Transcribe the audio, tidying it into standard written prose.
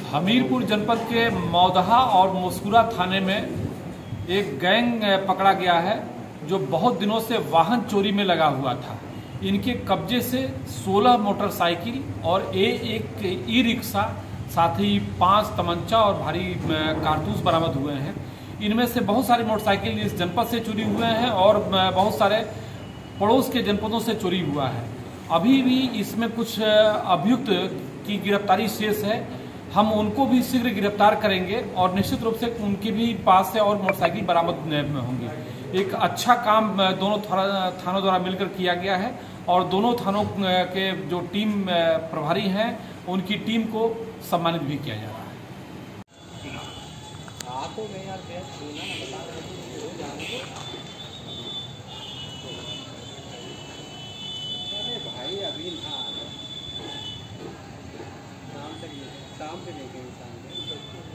हमीरपुर जनपद के मौदहा और मुस्कुरा थाने में एक गैंग पकड़ा गया है जो बहुत दिनों से वाहन चोरी में लगा हुआ था। इनके कब्जे से 16 मोटरसाइकिल और एक ई रिक्शा, साथ ही 5 तमंचा और भारी कारतूस बरामद हुए हैं। इनमें से बहुत सारी मोटरसाइकिल इस जनपद से चोरी हुए हैं और बहुत सारे पड़ोस के जनपदों से चोरी हुआ है। अभी भी इसमें कुछ अभियुक्त की गिरफ्तारी शेष है। हम उनको भी शीघ्र गिरफ्तार करेंगे और निश्चित रूप से उनके भी पास से और मोटरसाइकिल बरामद होंगी। एक अच्छा काम दोनों थानों द्वारा मिलकर किया गया है और दोनों थानों के जो टीम प्रभारी हैं उनकी टीम को सम्मानित भी किया जा रहा है। भाई अभी शाम पे देखेंगे।